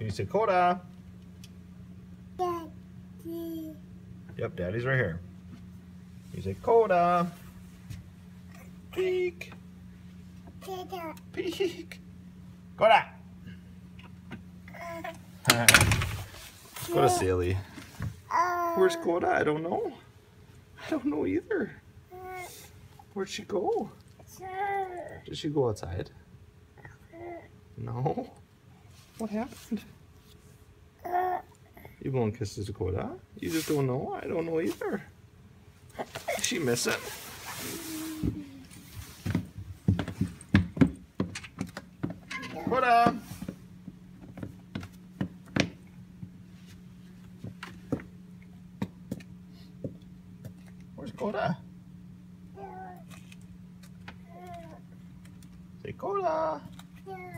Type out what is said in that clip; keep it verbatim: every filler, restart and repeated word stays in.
Can you say Coda? Daddy. Yep, Daddy's right here. You say Coda. Peek. Dada. Peek. Coda. Coda silly. Uh, Where's Coda? I don't know. I don't know either. Where'd she go? sir. Did she go outside? No. What happened? Uh, You blowing kisses to Coda? You just don't know? I don't know either. Is she missing? Coda! Where's Coda? Say Coda! yeah.